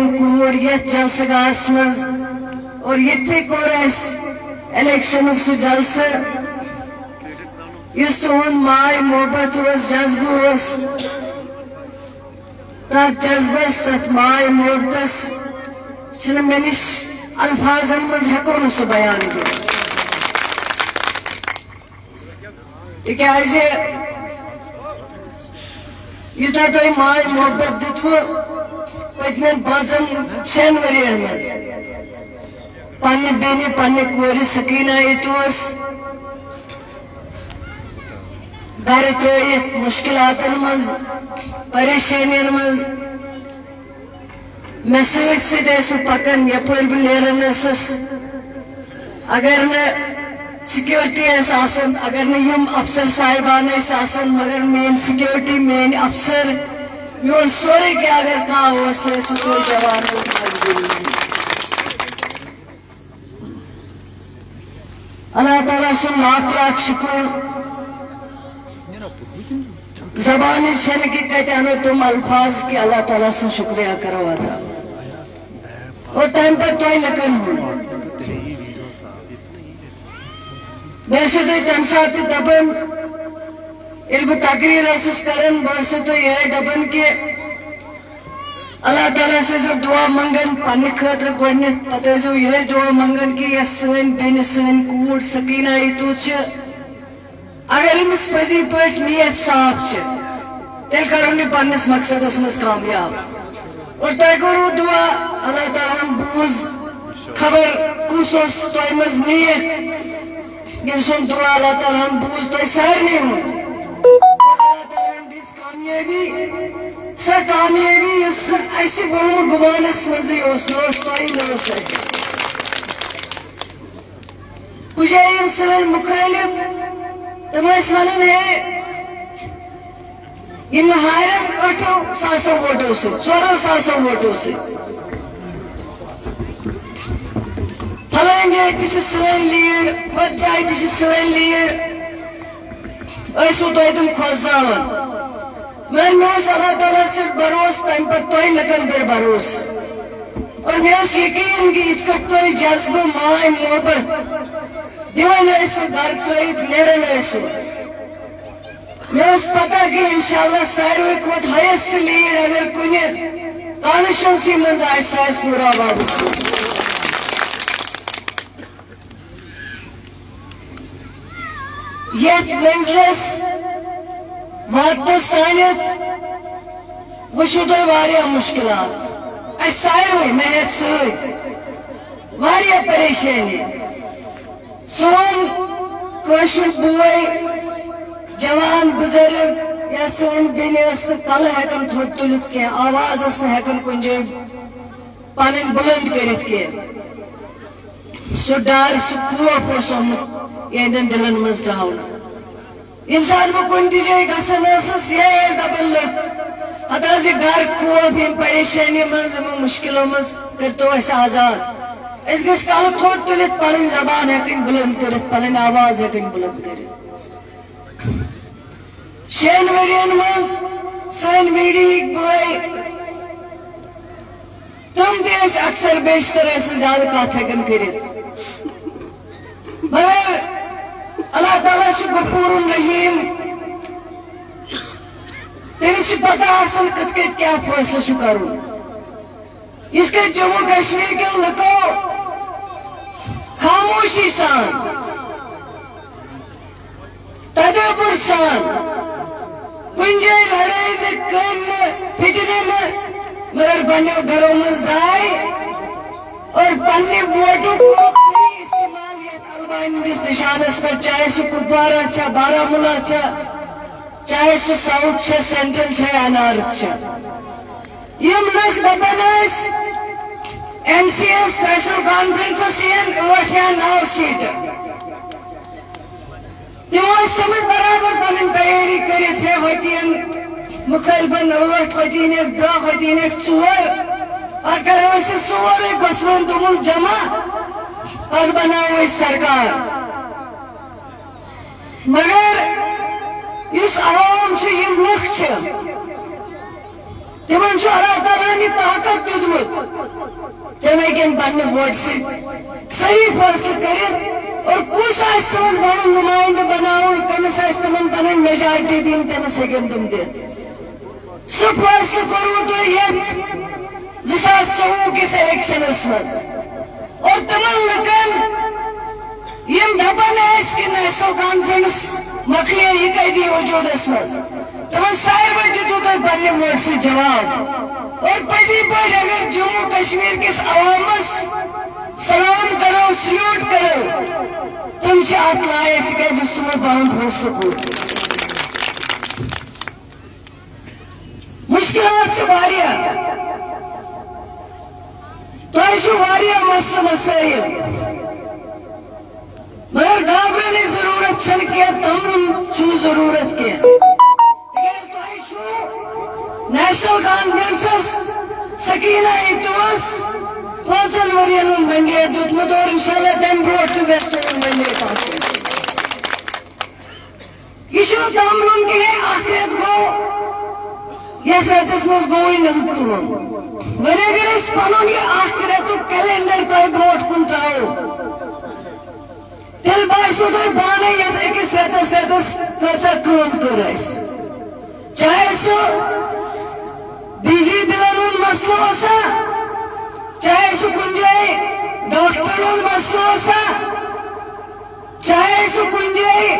کوڑ یت جلسگاہس مز اور یتھے کور الیکشن سہ جلسہ اس تہد ماے محبت جذبہ تر جذبس تر ماے محبتس مے نش الفاظن مز ہیکو نا سہ بیان دت تکیاز یوتہ تھی ماے محبت دتو پتمن 5-6 ورین مز پنہ بیٚنہِ پنہ کورِ سکینہ یتوس گھر ترٲیِتھ مشکلاتن مز پریشانین مز مے سۭتۍ سۭتۍ ٲسۍ سُہ پکان یپٲرۍ بہٕ نیران ٲسٕس اگر نہٕ سیکورٹی ٲسۍ آسان اگر نہٕ یِم افسر صاحبان ٲسۍ آسان مگر میٲنۍ سیکورٹی میٲنۍ افسر میون سورُے کینٛہہ اگر کانٛہہ اوس سُہ ٲسۍ توتہِ جوان مجبوری اللہ تعالیٰ سُنٛد لاکھ لاکھ شکر زبان چھنہ کہ کتہ انو تم الفاظ کہ اللہ تعالیٰ سن شکریہ کرو ادا اور تم پہ تھی لکن ہوں بیسے تو تم سات دپن یل بہ تقریر ٲسٕس کران بہ ٲسو تھی یہ دپان کہ اللہ تعالیٰ سے دعا منگان پنہ خاطر گۄڈنیتھ پتہ ٲسو یہ دعا منگان کہ یس سن بیٚنہِ سن کوٗر سکینہ یتو اگر امس پزی پٲٹھۍ نیت صاف تیل کرو نہ پنس مقصدس مز کامیاب اور تہ کرو دعا اللہ تعالیٰ بوز خبر کس تہ مز نیت یم سن دعا اللہ تعالیٰ بوز تہ سارنی ہند اللہ تعالیٰ دس کامیابی سہ کامیابی اس اس ون گمانس مز تہ کجا یم سن مخالف تم ونان ہے یہ ہارن 800 ووٹو سے 400 ووٹو سے فلان جائے تہ سن لیڈ پت جائے تہ سن لیڈ ٲسوٕ تۄہہِ تم کھوژناوان مگر مے اللہ تعالیٰ سے بھروس تمہ پتہ تۄہہِ لگن پہ بھروس اور مے یقین کہ یِتھ کٲٹھۍ تۄہہِ جذبہ ماے محبت دِوان ٲسوٕ گھر ترٲیِتھ نیران ٲسوٕ مے پتہ کہ انشاءاللہ ساروی کھوت ہائیسٹ لیڈ اگر کن کانسٹیچوینسی مز آس نور آباد یتھ منزلس واتنس سانس وچھو تھی واریاہ مشکلات اس ساروی مے ہیتھ ست واریاہ پریشانی سون کٲشُر بوے جوان بزرگ یا سن بیٚنہِ کل ہیکان تھوٚد تُلِتھ کی آواز ٲس نہٕ ہیکان کُنہِ جایہِ پنٕنۍ بُلند کٔرِتھ کینٛہہ سُہ ڈر سُہ خوف اوس آمُت یہندٮ۪ن دلن منٛز تراونہٕ ییٚمہِ ساتہٕ بہٕ کُنہِ تہِ جایہِ گژھان ٲسٕس یہِ ٲسۍ دپان لُکھ ہتہٕ حظ یہِ ڈر خوف ییٚمہِ پریشٲنی منٛز یِمو مُشکلو منٛز کٔرۍتو اَسہِ آزاد أسۍ گٔژھۍ کلہٕ تھوٚد تُلِتھ پنٕنۍ زبان ہیکٕنۍ بُلند کٔرِتھ پنٕنۍ آواز ہیکٕنۍ بُلند کٔرِتھ 6 ورین مز سن میڈیہٕکۍ بٲے تم تہ اکثر بیشتر زیادہ کت ہیکان کرتھ مگر اللہ تعالیٰ غفور رحیم تمس پتہ آسان کت کت کیا فیصلہ کرن یس کت جموں کشمیر کے لکو خاموشی سان تدبر سان کن جائے لڑائی نہ کرنے فکر نہ مگر بنو گھروں مز رائے اور پنہ ووٹوں کو صحیح استعمال طالبان ہندس نشانس پر چاہے سہ کپوارہ چھا بارہمولہ چھا چاہے سہ ساؤتھ چھا سینٹرل چھا یا نارتھ چھا یم لوگ دپان ایم سی ایس اسپیشل کانفرنسس ین 8 یا 9 سیٹیں تمو سمجھ برابر پن تیاری کرت ہے ہوتین مخالفن 8 ہوتین 10 ہوتین 4 اگر اسے سورے گھسون تمل جمع اور بناو سرکار مگر اس عوام یم لوگ تمن اللہ تعالیٰ طاقت دیتمت ہکن پنہ ووٹ سے صحیح فیصلہ کرت اور کس تمن پن نمائندہ بناؤن کمس تمن پن میجارٹی دین تمس ہکن تم دت سہ فیصلہ کرو تھی یت 2024 کس الیکشنس مز اور تمن لکن یم دپان کہ نیشنل کانفرنس مکلی یہ قیدی وجودس مز تمن ساروی دیتو تھی پنہ ووٹ سے جواب اور پزی پہ اگر جموں کشمیر کس عوامس سلام کرو سلیوٹ کرو تم ات لائق کہ تمو پن فیصلہ کور مشکلات تہ مسائل مگر گھبرن ضرورت کی تمرن ضرورت کی نیشنل کانفرنسس سکینہ اتوس 5 ورین مینڈیٹ دیتمت اور انشاءاللہ تم برونٹ تہ گژھِ تُہُنٛد مینڈیٹ آسُن یہ تمرن کہین اکھ رٮ۪تھ گوٚو یتھ رٮ۪تس منٛز گوٚوٕے نہٕ کٲم وۄنۍ اگر أسۍ پنُن یہِ اکھ رٮ۪تُک کیلنڈر تۄہہِ برونٛٹھ کُن ترٛاوو تیٚلہِ باسیو تۄہہِ پانے یتھ أکِس رٮ۪تس کۭژاہ کٲم کٔر اَسہِ چاہے سُہ بجلی بلن ہند مسلہ اوسا چاہے سہ کن جائے ڈاکٹر ہند مسلہ اوسا چاہے سہ کن جائے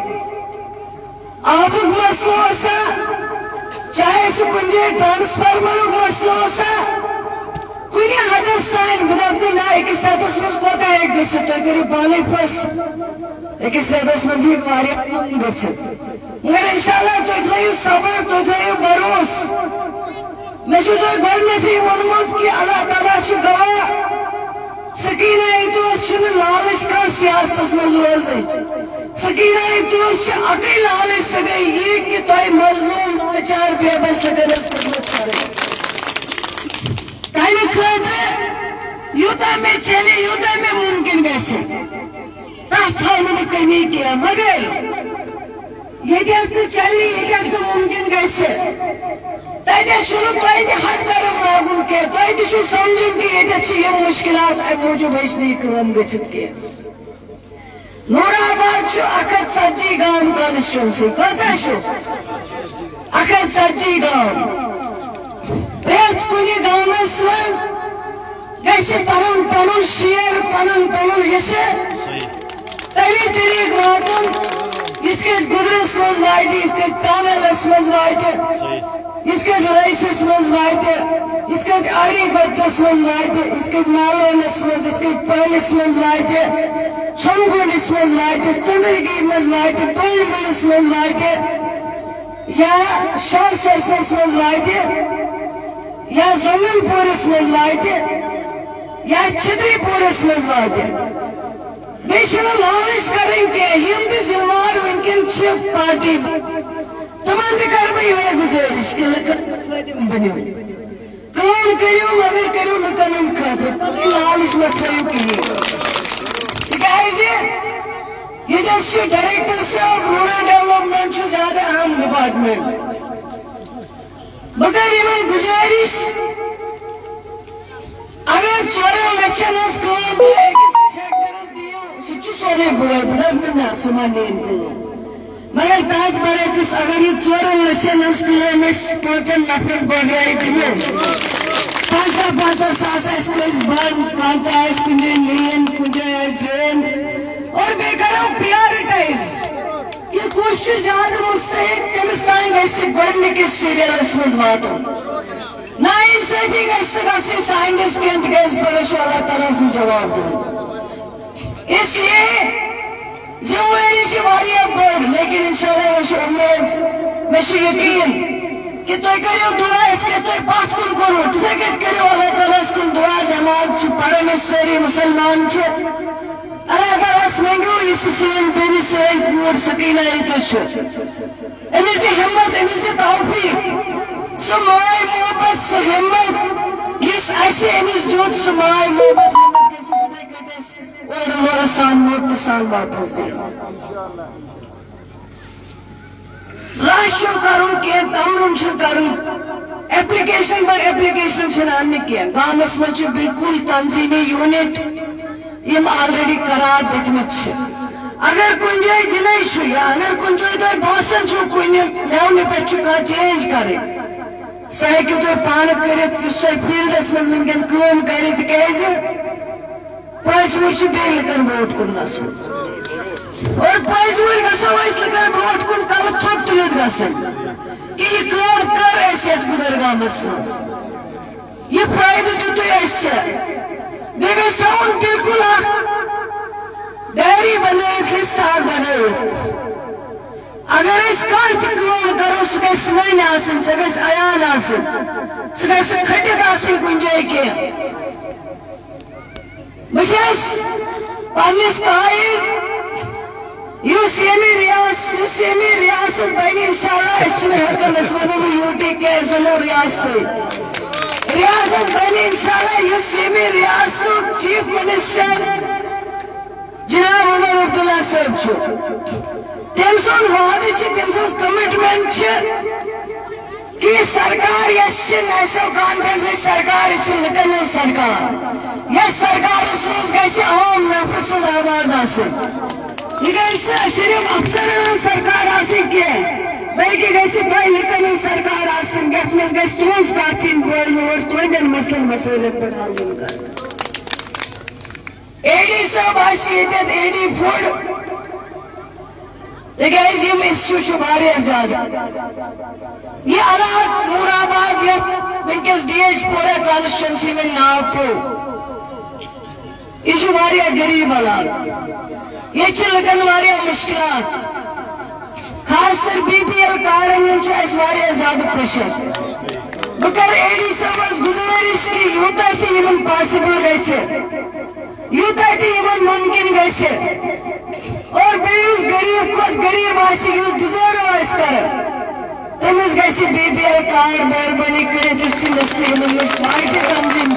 آبک مسلہ اوسا چاہے سہ کن جائے ٹرانسفارمر مسلہ اوسا کن حدس تان بہت نا أکس رٮ۪تس منٛز کوتاہ ہیٚکہِ گٔژھِتھ تُہۍ کٔرِو پانے فٲصلہٕ أکس رٮ۪تس منٛز ہیٚکہِ واریاہ کٲم گٔژھِتھ مگر انشاءاللہ تُہۍ تھٲیِو صبر تُہۍ تھٲیِو بھروس میں گۄڈنیٚتھٕے ووٚنمُت کہ اللہ تعالیٰ چھُ گواہ سکینہ اتوس چھُنہٕ لالٕچ کانٛہہ سیاستس منٛز روزٕچ سکینہ اتوس چھِ اکٕے لالٕچ سۄ گٔے یہِ کہ تۄہہِ مظلوٗم لاچار بے بس لُکن خدمت کرٕنۍ تمہِ خٲطرٕ یوٗتاہ مےٚ چلہِ یوٗتاہ مےٚ مُمکِن گژھِ تتھ تھاو نہٕ بہٕ کٔمی کینٛہہ مگر ییٚتٮ۪تھ تہِ چلہِ ییٚتٮ۪تھ تہِ مُمکِن گژھِ تتہِ چھُنہٕ تۄہہِ تہِ حق درم لاگُن کینٛہہ تۄہہِ تہِ چھُ سمجھُن کہ ییٚتٮ۪تھ چھِ یِم مُشکلات امہِ موٗجوٗب ہیٚچہِ نہٕ یہِ کٲم گٔژھِتھ کینٛہہ نوٗرآباد چھُ 140 گام کانسٹچوینسی کۭژاہ چھُ 140 گام پرٛٮ۪تھ کُنہِ گامس منٛز گژھِ پنُن پنُن شیر پنُن پنُن حصہٕ تمی طریقہٕ واتُن یِتھ کٔنۍ گُدرس منٛز واتہِ یِتھ کٔنۍ پانلس منٛز واتہِ یِتھ کٔنۍ رٲیسس منٛز واتہِ یِتھ کٔنۍ آری گۄٹس منٛز واتہِ یِتھ کٔنۍ مالونس منٛز یِتھ کٔنۍ پٲلِس منٛز واتہِ ژھۄنگُنڈس منٛز واتہِ ژندرگی منٛز واتہِ پُلمِلس منٛز واتہِ یا شاہ سرسس منٛز واتہِ یا زمین پورس منٛز واتہِ یا چھتری پورس منٛز واتہِ بیٚیہِ چھُنہٕ لالٕچ کرٕنۍ کینٛہہ یِم تہِ ذِمہٕ وٕنکٮ۪ن چھِ پارٹی تمن تہِ کر بہٕ یِہوٚے گُزٲرِش کہ لُکن خٲدِم بٔنِو کٲم کٔرِو مگر کٔرِو لُکن ہٕنٛدِ خٲطرٕ پنٕنۍ لالٕچ مہ تھٲیِو کِہیٖنۍ تِکیٛازِ ییٚتٮ۪تھ چھُ ڈایریکٹر صٲب روٗرل ڈیولپمنٹ چھُ زیادٕ اہم ڈپارٹمنٹ بہٕ کرٕ یِمن گُزٲرِش اگر 4 لَچھن ہٕنٛز کٲم تُہۍ أکِس ٹھیکدرس دِیِو سُہ چھُ سورُے بُرے بہٕ دَپہٕ نہ سُہ ما نِیِن کٲم مگر تاج برعکس اگر یہ 4 لَچھن ہٕنٛز کٲم أسۍ 5 نفرن بٲگرٲیِتھ دِمو 50 ساس آسہِ کٲنٛسہِ بنٛد کانٛژھ آسہِ کُنہِ جایہِ لین کُنہِ جایہِ آسہِ ڈرٛین اور بیٚیہِ کرو پرٛیارٹایز کہ کُس چھُ زیادٕ مستحق تٔمِس تام گژھِ گۄڈنِکِس سیٖریلس منٛز واتُن نا اِنصٲفی گژھِ نہٕ گژھٕنۍ سانہِ دٔسۍ کینٛہہ تِکیٛازِ پگاہ چھُ اللہ تعالیٰ سٕنٛز جواب دیُن اس لیے ذمہوٲری چھِ واریاہ بٔڑ لیکن انشاءاللہ مےٚ چھُ اُمید مےٚ چھُ یقیٖن کہ تُہۍ کٔرِو دُعا یِتھ کٔنۍ تُہۍ پتھ کُن کوٚروٕ تِتھَے کٔنۍ کٔرِو اللہ تعالیٰ ہس کُن دُعا نٮ۪ماز چھِ پران أسۍ سٲری مُسلمان چھِ اللہ تعالیٰ ہس منٛگِو یُس سٲنۍ بیٚنہِ سٲنۍ کوٗر سکیٖنہ اتوس چھُ أمِس دِ ہمت أمِس دِ توفیٖق سُہ ماے محبت سُہ ہمت یُس اَسہِ أمِس دیُت سُہ ماے محبت اور سان موت سان واپس دے رش کرن کی تمرن کرن ایپلیکیشن پر ایپلیکیشن ان کی گامس مجھ بالکل تنظیمی یونٹ یم آلریڈی قرار دتمت اگر کن جائے دلے یا اگر کن جائے تھی باسان کن لیونہ پہ چینج کریں سہ ہیکو تھی پانہ کرت اس تھی فیلڈس مز ونکن کام کر تکیاز پز وور بیٚیہِ لُکن برونٛٹھ کُن گژھُن اور پز وور گژھو أسۍ لُکن برونٛٹھ کُن کلہٕ تھوٚپ تُلِتھ گژھن کہ یہ کٲم کر اَسہِ یتھ گُدرگامس منٛز یہ فٲیدٕ دیُتُے اَسہِ بیٚیہِ گژھِ تھاوُن بالکل اکھ ڈائری بنٲیِتھ لسٹ بنٲیِتھ اگر أسۍ کانٛہہ تہِ کٲم کرو سُہ گژھِ وۄنۍ آسٕنۍ سۄ گژھِ عیان آسٕنۍ سۄ گژھِ نہٕ کھٔٹِتھ آسٕنۍ کُنہِ جایہِ کینٛہہ بہٕ چھَس پننِس قایِد یُس ییٚمہِ ریاست بنہِ انشاءاللہ أسۍ چھِنہٕ ہٮ۪کان أسۍ وَنو نہٕ یوٗٹی کینٛہہ أسۍ وَنو ریاستٕے ریاست بنہِ انشاءاللہ یُس ییٚمہِ ریاستُک چیف منسٹر جناب عمر عبداللہ صٲب چھُ تم سن وعدہ تم سن کمٹمنٹ کہ یہ سرکار یس نیشنل کانفرنس سرکار لکن ہز سرکار یس سرکار مز گھِ عام نفر سن آواز آسن یہ گھِ صرف افسرن ہز سرکار آسن کی بلکہ گھِ تہ لکن ہز سرکار آسن یس مز گھِ تہذ کت ین بوزن اور تہندین مسلن مسائلن پہ حل کر اے ڈی صاحب آسہِ ییٚتٮ۪تھ اے ڈی فوڈ تکیاز یم ایشو واریاہ زیادہ یہ علاقہ نور آباد یتھ ونکس ڈی ایچ پورہ کانسٹیچوینسی میں ناو پیو یہ واریاہ غریب علاقہ یہ لکن واریاہ مشکلات خاص طور بی پی ایل کارڈن ہند اس واریاہ زیادہ پریشر بہ کر اے ڈی صاحبس گزارش کہ یوتاہ تہ یمن پاسبل گژھِ یوتاہ تہ یمن ممکن گژھِ اور بیس غریب کھت غریب آسی یس ڈیزرو آس کر تمس گژھِ بی پی ایل کارڈ مہربانی کرتھ اس کی لسٹ پارٹی تنظیم